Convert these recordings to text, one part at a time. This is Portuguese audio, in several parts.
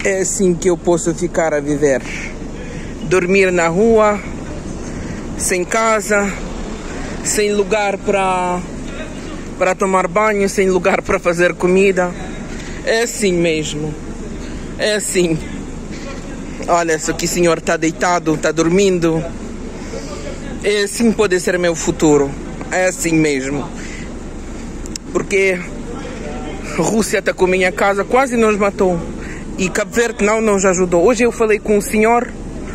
É assim que eu posso ficar a viver. Dormir na rua, sem casa, sem lugar para tomar banho, sem lugar para fazer comida. É assim mesmo. É assim. Olha, só que o senhor está deitado, está dormindo. É assim pode ser meu futuro. É assim mesmo. Porque a Rússia atacou minha casa, quase nos matou. E Cabo Verde não nos ajudou. Hoje eu falei com um senhor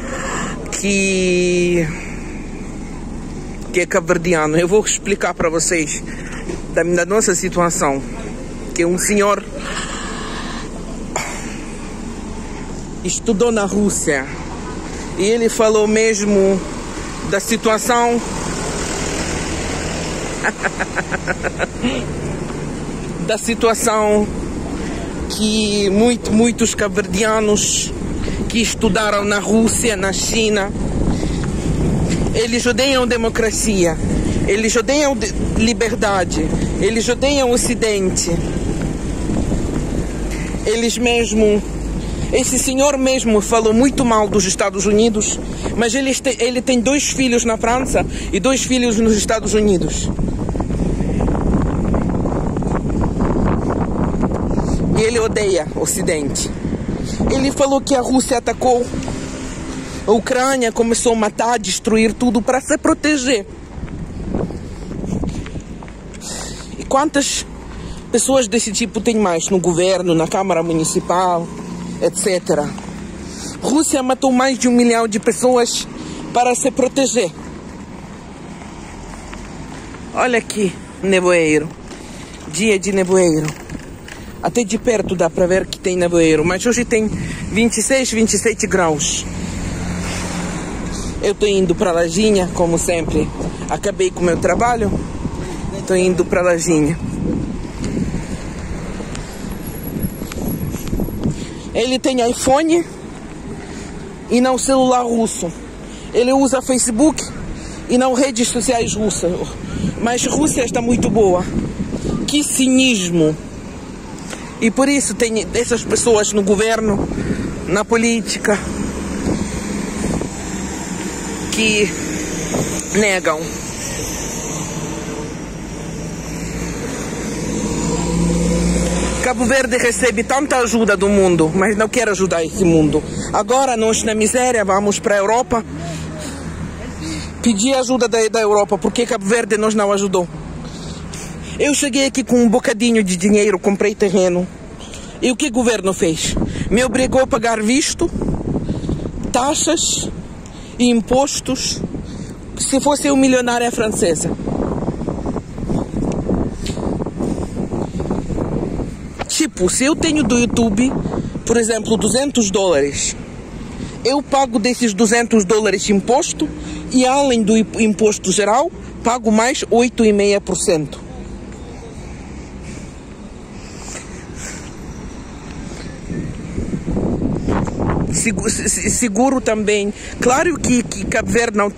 que é cabo-verdiano. Eu vou explicar para vocês da nossa situação. Que um senhor estudou na Rússia e ele falou mesmo da situação da situação que muitos cabo-verdianos que estudaram na Rússia, na China, eles odeiam democracia, eles odeiam liberdade, eles odeiam o Ocidente. Esse senhor mesmo falou muito mal dos Estados Unidos, mas ele tem 2 filhos na França e 2 filhos nos Estados Unidos. E ele odeia o Ocidente. Ele falou que a Rússia atacou a Ucrânia, começou a matar, destruir tudo para se proteger. E quantas pessoas desse tipo tem mais no governo, na Câmara Municipal, etc. Rússia matou mais de 1 milhão de pessoas para se proteger. Olha aqui, nevoeiro. Dia de nevoeiro. Até de perto dá para ver que tem nevoeiro, mas hoje tem 26, 27 graus. Eu estou indo para Lajinha, como sempre. Acabei com o meu trabalho, estou indo para Lajinha. Ele tem iPhone e não celular russo. Ele usa Facebook e não redes sociais russas. Mas a Rússia está muito boa. Que cinismo! E por isso tem essas pessoas no governo, na política, que negam. Cabo Verde recebe tanta ajuda do mundo, mas não quer ajudar esse mundo. Agora nós na miséria vamos para a Europa pedir ajuda da Europa, porque Cabo Verde nos não ajudou. Eu cheguei aqui com um bocadinho de dinheiro, comprei terreno. E o que o governo fez? Me obrigou a pagar visto, taxas e impostos, se fosse eu milionária francesa. Tipo, se eu tenho do YouTube, por exemplo, $200, eu pago desses $200 imposto e além do imposto geral, pago mais 8,5%. Seguro também. Claro que Cabo Verde não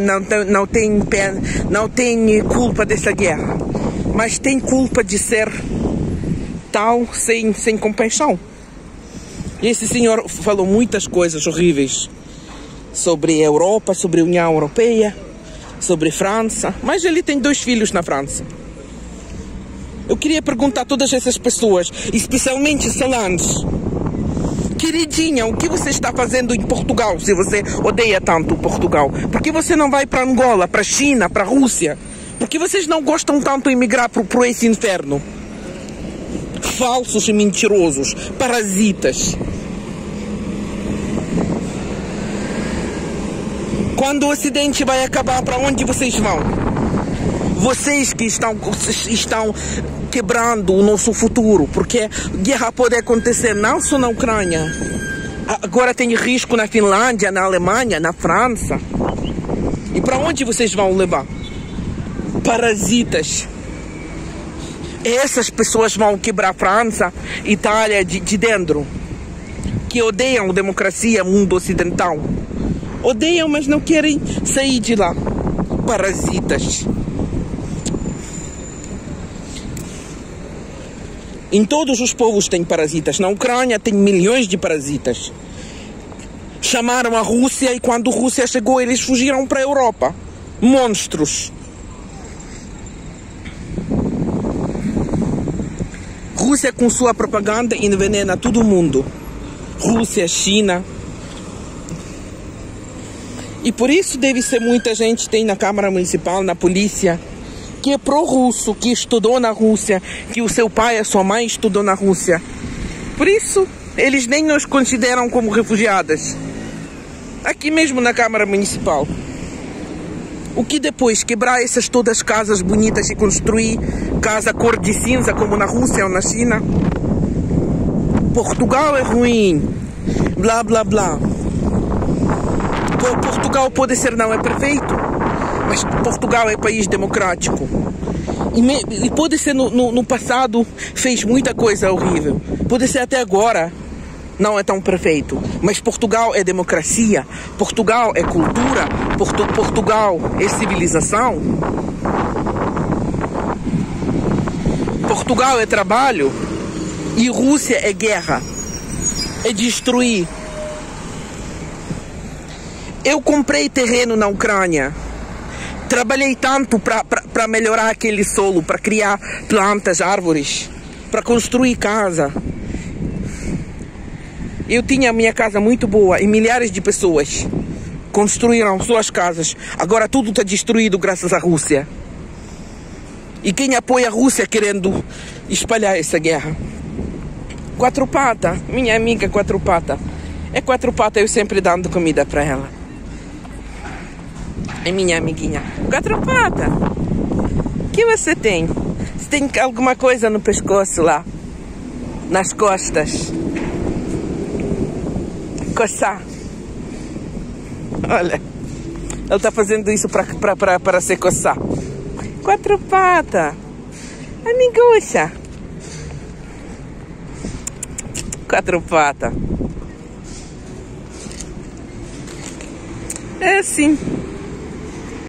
tem culpa dessa guerra, mas tem culpa de ser tal sem compaixão. E esse senhor falou muitas coisas horríveis sobre a Europa, sobre a União Europeia, sobre a França, mas ele tem 2 filhos na França. Eu queria perguntar a todas essas pessoas, especialmente Solange, queridinha, o que você está fazendo em Portugal, se você odeia tanto Portugal? Por que você não vai para Angola, para a China, para a Rússia? Por que vocês não gostam tanto de emigrar para esse inferno? Falsos e mentirosos, parasitas. Quando o Ocidente vai acabar, para onde vocês vão? Vocês que estão quebrando o nosso futuro, porque guerra pode acontecer não só na Ucrânia, agora tem risco na Finlândia, na Alemanha, na França. E para onde vocês vão levar? Parasitas. Essas pessoas vão quebrar a França, Itália de dentro, que odeiam a democracia, mundo ocidental. Odeiam, mas não querem sair de lá. Parasitas. Em todos os povos tem parasitas. Na Ucrânia tem milhões de parasitas. Chamaram a Rússia e quando a Rússia chegou, eles fugiram para a Europa. Monstros. Rússia com sua propaganda envenena todo mundo. Rússia, China. E por isso deve ser muita gente tem na Câmara Municipal, na polícia, que é pró-russo, que estudou na Rússia, que o seu pai e a sua mãe estudou na Rússia. Por isso, eles nem nos consideram como refugiadas. Aqui mesmo na Câmara Municipal. O que depois? Quebrar essas todas as casas bonitas e construir casa cor de cinza como na Rússia ou na China? Portugal é ruim. Blá, blá, blá. Portugal pode ser, não é perfeito, mas Portugal é país democrático. E pode ser no passado fez muita coisa horrível. Pode ser até agora não é tão perfeito. Mas Portugal é democracia. Portugal é cultura. Portugal é civilização. Portugal é trabalho. E Rússia é guerra. É destruir. Eu comprei terreno na Ucrânia. Trabalhei tanto para melhorar aquele solo, para criar plantas, árvores, para construir casa. Eu tinha a minha casa muito boa e milhares de pessoas construíram suas casas. Agora tudo está destruído graças à Rússia. E quem apoia a Rússia querendo espalhar essa guerra? Quatro Pata, minha amiga Quatro Pata. É Quatro Pata, eu sempre dando comida para ela. É minha amiguinha. Quatro Pata, o que você tem? Você tem alguma coisa no pescoço lá? Nas costas? Coçar. Olha, ele está fazendo isso para se coçar. Quatro Pata, amigucha. Quatro Pata. É assim.